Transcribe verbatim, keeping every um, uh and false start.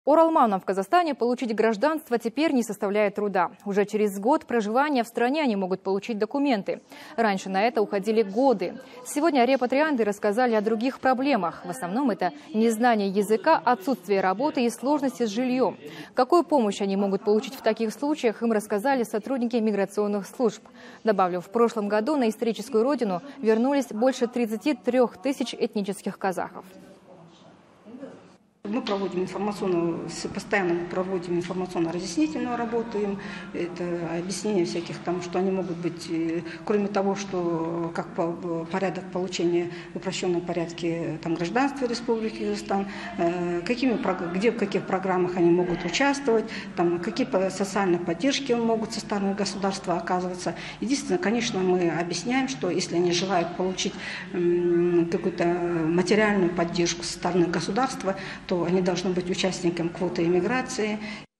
Уралманам в Казахстане получить гражданство теперь не составляет труда. Уже через год проживания в стране они могут получить документы. Раньше на это уходили годы. Сегодня репатрианты рассказали о других проблемах. В основном это незнание языка, отсутствие работы и сложности с жильем. Какую помощь они могут получить в таких случаях, им рассказали сотрудники миграционных служб. Добавлю, в прошлом году на историческую родину вернулись больше тридцати трёх тысяч этнических казахов. Мы проводим информационную, постоянно проводим информационно-разъяснительную работу им. Это объяснение всяких там, что они могут быть, кроме того, что как порядок получения в упрощенном порядке там, гражданства Республики Казахстан, какими, где в каких программах они могут участвовать, там, какие социальные поддержки могут со стороны государства оказываться. Единственное, конечно, мы объясняем, что если они желают получить какую-то материальную поддержку со стороны государства, то они должны быть участниками квоты иммиграции.